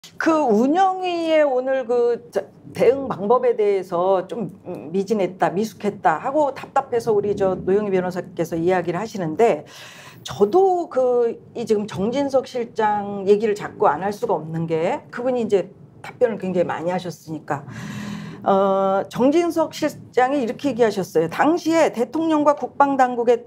그 운영위의 오늘 그 대응 방법에 대해서 좀 미진했다, 미숙했다 하고 답답해서 우리 저 노영희 변호사께서 이야기를 하시는데, 저도 이 지금 정진석 실장 얘기를 자꾸 안 할 수가 없는 게, 그분이 이제 답변을 굉장히 많이 하셨으니까. 정진석 실장이 이렇게 얘기하셨어요. 당시에 대통령과 국방당국의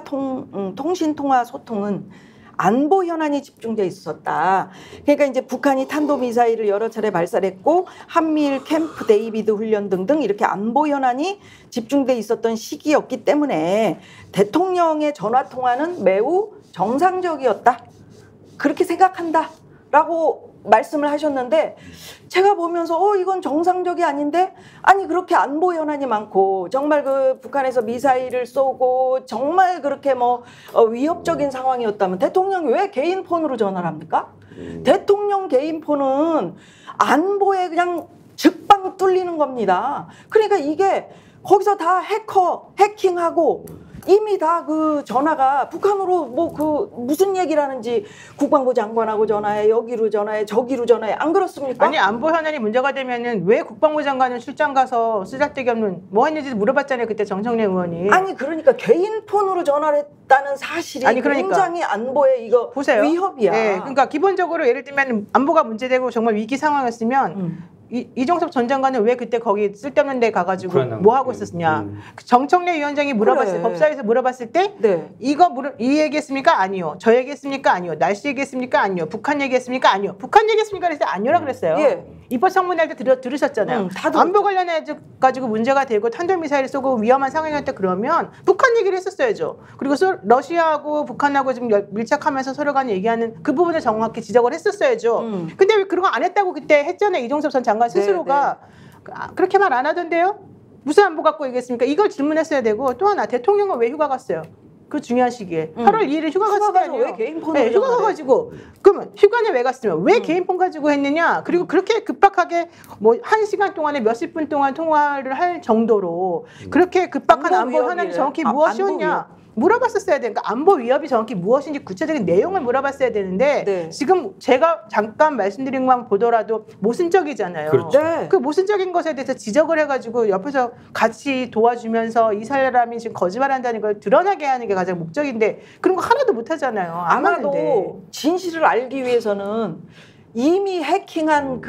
통신통화 소통은 안보 현안이 집중돼 있었다. 그러니까 이제 북한이 탄도미사일을 여러 차례 발사했고 한미일 캠프 데이비드 훈련 등등 이렇게 안보 현안이 집중돼 있었던 시기였기 때문에 대통령의 전화 통화는 매우 정상적이었다. 그렇게 생각한다라고 말씀을 하셨는데, 제가 보면서 이건 정상적이 아닌데, 아니 그렇게 안보 현안이 많고 정말 그 북한에서 미사일을 쏘고 정말 그렇게 위협적인 상황이었다면 대통령이 왜 개인 폰으로 전화를 합니까? 대통령 개인 폰은 안보에 그냥 즉방 뚫리는 겁니다. 그러니까 이게 거기서 다 해킹하고 이미 다 그 전화가 북한으로 무슨 얘기를 하는지 국방부 장관하고 전화해, 여기로 전화해, 저기로 전화해, 안 그렇습니까? 아니 안보 현안이 문제가 되면은 왜 국방부 장관은 출장 가서 쓰잘데기 없는 뭐 했는지 물어봤잖아요, 그때 정청래 의원이. 아니 그러니까 개인 폰으로 전화를 했다는 사실이 굉장히 안보에 이거 보세요. 위협이야. 네, 그러니까 기본적으로 예를 들면 안보가 문제되고 정말 위기 상황이었으면 이종섭 전 장관은 왜 그때 거기 쓸데없는 데 가가지고 뭐 하고 있었냐. 정청래 위원장이 물어봤어요. 법사위에서 물어봤을 때 이 얘기했습니까? 아니요. 저 얘기했습니까? 아니요. 날씨 얘기했습니까? 아니요. 북한 얘기했습니까? 아니요. 북한 얘기했습니까? 그래서 아니요라 그랬어요. 예. 입법청문회 할 때 들으셨잖아요. 안보 관련해 가지고 문제가 되고 탄도미사일 쏘고 위험한 상황이었다 그러면 북한 얘기를 했었어야죠. 그리고 러시아하고 북한하고 지금 밀착하면서 서로 간에 얘기하는 그 부분을 정확히 지적을 했었어야죠. 근데 왜 그런 거 안 했다고 그때 했잖아요. 이종섭 전 장관 스스로가. 그렇게 말 안 하던데요? 무슨 안보 갖고 얘기했습니까? 이걸 질문했어야 되고, 또 하나 대통령은 왜 휴가 갔어요? 그 중요한 시기에 8월 2일에 휴가 갔을 거 아니에요. 왜 개인 폰으로 휴가 가가지고 그러면 휴가는 왜 갔으면 왜 개인 폰 가지고 했느냐? 그리고 그렇게 급박하게 1시간 동안에 몇십 분 동안 통화를 할 정도로 그렇게 급박한 안보 현안이 정확히 무엇이었냐? 물어봤었어야 되니까 안보 위협이 정확히 무엇인지 구체적인 내용을 물어봤어야 되는데 지금 제가 잠깐 말씀드린 것만 보더라도 모순적이잖아요. 그렇죠. 그 모순적인 것에 대해서 지적을 해가지고 옆에서 같이 도와주면서 이 사람이 지금 거짓말한다는 걸 드러나게 하는 게 가장 목적인데 그런 거 하나도 못하잖아요. 아마도 진실을 알기 위해서는 이미 해킹한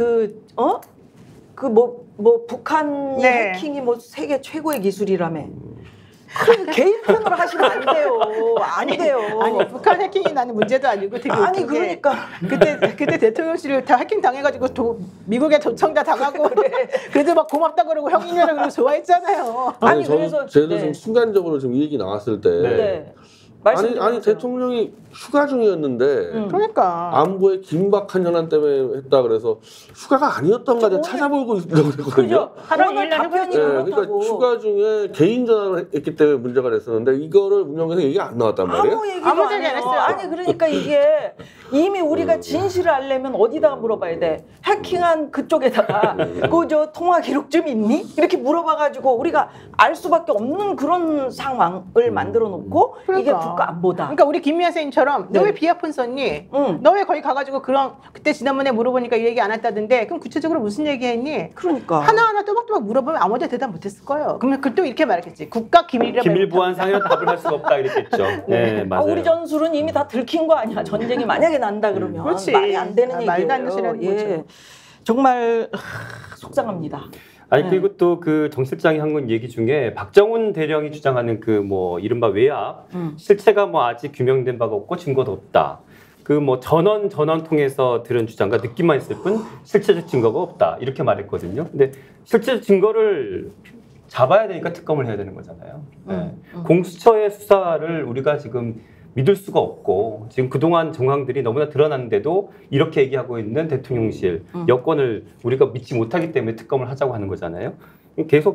북한이 해킹이 세계 최고의 기술이라며. 개인 폰으로 하시면 안 돼요. 안 돼요. 아니 북한 해킹이 나는 문제도 아니고 되게 아니 그러니까 그때 대통령실을 다 해킹 당해가지고 미국에 도청 다 당하고 그래도 막 고맙다 그러고 형님이라 그러고 좋아했잖아요. 아니 그래서 저도 지금 순간적으로 지금 이 얘기 나왔을 때 아니 대통령이 휴가 중이었는데 그러니까 안보에 긴박한 현안 때문에 했다 그래서 휴가가 아니었던 거 찾아보고 있다고 그랬거든요. 8월 2일 날 그러니까 휴가 중에 개인 전화를 했기 때문에 문제가 됐었는데 이거를 운영에서 얘기가 안 나왔단 말이에요. 아무 얘기 안 했어요. 아니 그러니까 이게 이미 우리가 진실을 알려면 어디다가 물어봐야 돼? 해킹한 그쪽에다가 저 통화 기록 좀 있니? 이렇게 물어봐가지고 우리가 알 수밖에 없는 그런 상황을 만들어 놓고 이게 국가 안보다. 그러니까 우리 김미아 선생님처럼 너 왜 비아폰 썼니? 너 왜 거기 가가지고 그때 지난번에 물어보니까 이 얘기 안 했다던데 그럼 구체적으로 무슨 얘기했니? 그러니까 하나하나 또박또박 물어보면 아무도 대답 못했을 거예요. 그러면 또 이렇게 말했겠지. 국가 기밀이라 기밀 보안상에는 답을 할 수가 없다 이랬겠죠. 네, 맞아요. 우리 전술은 이미 다 들킨 거 아니야. 전쟁이 만약에 난다 그러면 말이 안 되는 얘기예요. 말도 안 되시라는 거죠. 정말 속상합니다. 아니 그리고 또 그 정 실장이 한 건 얘기 중에 박정훈 대령이 주장하는 이른바 외압 실체가 아직 규명된 바가 없고 증거도 없다. 전원 통해서 들은 주장과 느낌만 있을 뿐 실체적 증거가 없다. 이렇게 말했거든요. 근데 실체적 증거를 잡아야 되니까 특검을 해야 되는 거잖아요. 공수처의 수사를 우리가 지금 믿을 수가 없고 지금 그동안 정황들이 너무나 드러났는데도 이렇게 얘기하고 있는 대통령실 여권을 우리가 믿지 못하기 때문에 특검을 하자고 하는 거잖아요. 계속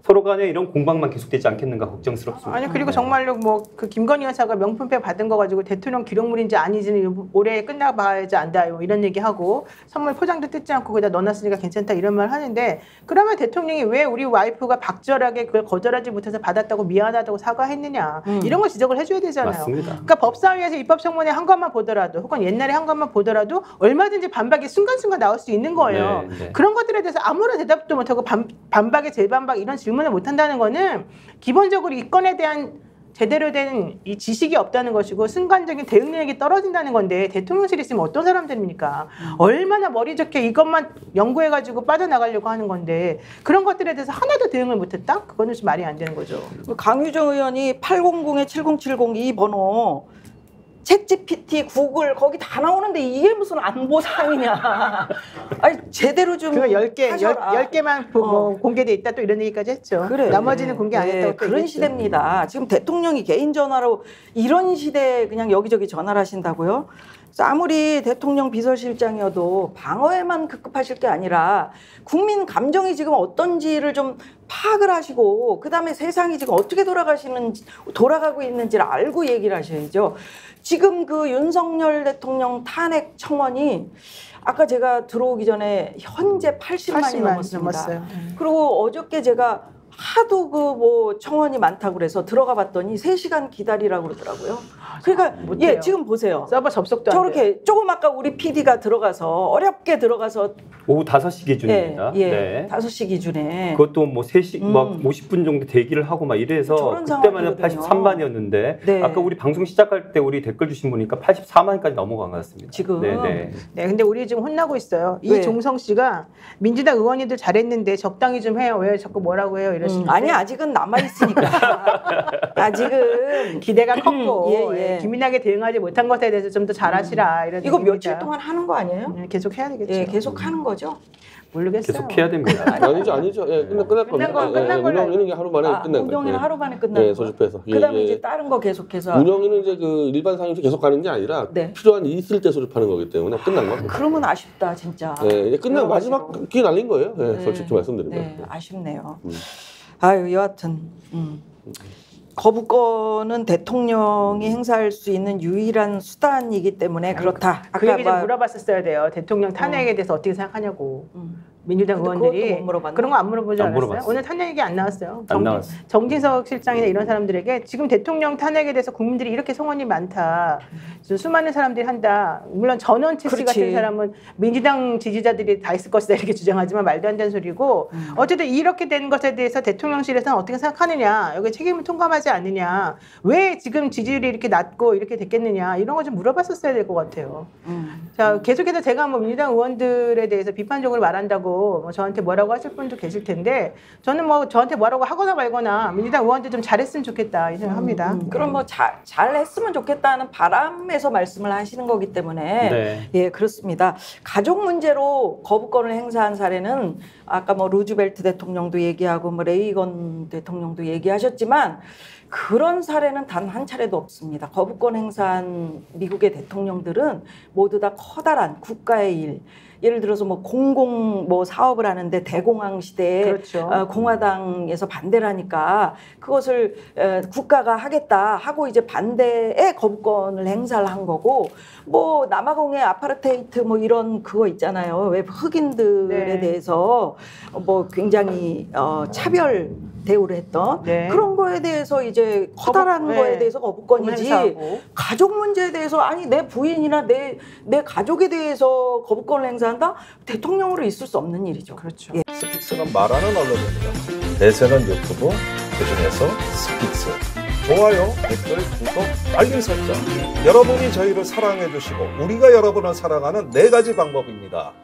서로 간에 이런 공방만 계속되지 않겠는가 걱정스럽습니다. 아니 그리고 정말로 뭐 그 김건희 여사가 명품백 받은 거 가지고 대통령 기록물인지 아니지는 올해 끝나봐야지 안다요 이런 얘기하고 선물 포장도 뜯지 않고 거기다 넣어놨으니까 괜찮다 이런 말 하는데 그러면 대통령이 왜 우리 와이프가 박절하게 그걸 거절하지 못해서 받았다고 미안하다고 사과했느냐 이런 걸 지적을 해줘야 되잖아요. 맞습니다. 그러니까 법사위에서 입법청문회 한 것만 보더라도 혹은 옛날에 한 것만 보더라도 얼마든지 반박이 순간순간 나올 수 있는 거예요. 네, 네. 그런 것들에 대해서 아무런 대답도 못하고 반박에 재반박 이런 질문을 못한다는 거는 기본적으로 이 건에 대한 제대로 된 이 지식이 없다는 것이고 순간적인 대응 능력이 떨어진다는 건데 대통령실에 있으면 어떤 사람들입니까? 얼마나 머리 좋게 이것만 연구해가지고 빠져나가려고 하는 건데 그런 것들에 대해서 하나도 대응을 못했다? 그거는 좀 말이 안 되는 거죠. 강유정 의원이 800-7070 이 번호 챗GPT, 구글 거기 다 나오는데 이게 무슨 안보 사항이냐. 아니 제대로 좀 그거 10개, 하셔라. 10개만 뭐 공개돼 있다 또 이런 얘기까지 했죠. 그래. 나머지는 공개 안 했다고 또 그런 얘기했죠. 시대입니다. 지금 대통령이 개인 전화로 이런 시대에 그냥 여기저기 전화를 하신다고요? 그래서 아무리 대통령 비서실장이어도 방어에만 급급하실 게 아니라 국민 감정이 지금 어떤지를 좀 파악을 하시고 그다음에 세상이 지금 어떻게 돌아가고 있는지를 알고 얘기를 하셔야죠. 지금 그 윤석열 대통령 탄핵 청원이 아까 제가 들어오기 전에 현재 80만이 넘었습니다. 넘었어요. 그리고 어저께 제가 하도 그 뭐 청원이 많다고 그래서 들어가 봤더니 3시간 기다리라고 그러더라고요. 그러니까 예, 지금 보세요. 서버 접속도 안 돼요. 저렇게 조금 아까 우리 PD가 들어가서 어렵게 들어가서 오후 5시 기준입니다. 예, 네. 5시 기준에 그것도 뭐 3시 막 50분 정도 대기를 하고 막 이래서 그때만 83만이었는데 네. 아까 우리 방송 시작할 때 우리 댓글 주신 분이니까 84만까지 넘어간 것 같습니다. 지금 네, 근데 우리 지금 혼나고 있어요. 왜? 이종성 씨가 민주당 의원님들 잘했는데 적당히 좀 해요. 왜 자꾸 뭐라고 해요? 이러시는데 아니 아직은 남아 있으니까 아직은 기대가 컸고 예. 기민하게 대응하지 못한 것에 대해서 좀 더 잘하시라 이런 이거 얘기입니다. 며칠 동안 하는 거 아니에요? 계속 해야 되겠죠. 예, 계속 하는 거죠. 모르겠어요. 계속 해야 됩니다. 아니죠. 예, 끝날 겁니다. 운영위는 하루 만에 끝날 거예요. 운영위는 하루 만에 끝나고. 예, 소집해서. 그다음에 이제 다른 거 계속해서. 운영위는 이제 그 일반 상임위 계속 가는 게 아니라 필요한 일이 있을 때 소집하는 거기 때문에 끝난 겁니다. 그러면 아쉽다 진짜. 예, 이제 끝난 마지막 기회 날린 거예요. 예, 솔직히 말씀드리면. 네, 아쉽네요. 아유, 여하튼 거부권은 대통령이 행사할 수 있는 유일한 수단이기 때문에 그렇다. 그 얘기 좀 물어봤었어야 돼요. 대통령 탄핵에 대해서 어떻게 생각하냐고. 민주당 의원들이 그런 거 안 물어보지 않았어요? 오늘 탄핵 얘기 안 나왔어요. 정진석 실장이나 이런 사람들에게 지금 대통령 탄핵에 대해서 국민들이 이렇게 성원이 많다. 수많은 사람들이 한다. 물론 전원채 씨 같은 사람은 민주당 지지자들이 다 있을 것이다 이렇게 주장하지만 말도 안 되는 소리고 어쨌든 이렇게 된 것에 대해서 대통령실에서는 어떻게 생각하느냐. 여기 책임을 통감하지 않느냐. 왜 지금 지지율이 이렇게 낮고 이렇게 됐겠느냐. 이런 거 좀 물어봤었어야 될 것 같아요. 자, 계속해서 제가 뭐 민주당 의원들에 대해서 비판적으로 말한다고 뭐 저한테 뭐라고 하실 분도 계실 텐데 저는 뭐 저한테 뭐라고 하거나 말거나 민주당 의원들 좀 잘했으면 좋겠다 이 생각합니다. 그럼 뭐 잘했으면 좋겠다는 바람에서 말씀을 하시는 거기 때문에 예 그렇습니다. 가족 문제로 거부권을 행사한 사례는 아까 뭐 루즈벨트 대통령도 얘기하고 뭐 레이건 대통령도 얘기하셨지만 그런 사례는 단 한 차례도 없습니다. 거부권 행사한 미국의 대통령들은 모두 다 커다란 국가의 일. 예를 들어서 뭐 공공 뭐 사업을 하는데 대공황 시대에 공화당에서 반대를 하니까 그것을 국가가 하겠다 하고 이제 반대의 거부권을 행사를 한 거고 뭐 남아공의 아파르테이트 뭐 이런 그거 있잖아요. 왜 흑인들에 대해서 뭐 굉장히 차별 대우를 했던 그런 거에 대해서 이제 커다란 거에 대해서 거부권이지 가족 문제에 대해서 아니 내 부인이나 내 가족에 대해서 거부권을 행사한다? 대통령으로 있을 수 없는 일이죠. 그렇죠. 예. 스픽스는 말하는 언론입니다. 대세는 유튜브, 그중에서 스픽스. 좋아요, 댓글, 구독, 알림 설정. 여러분이 저희를 사랑해 주시고 우리가 여러분을 사랑하는 4가지 방법입니다.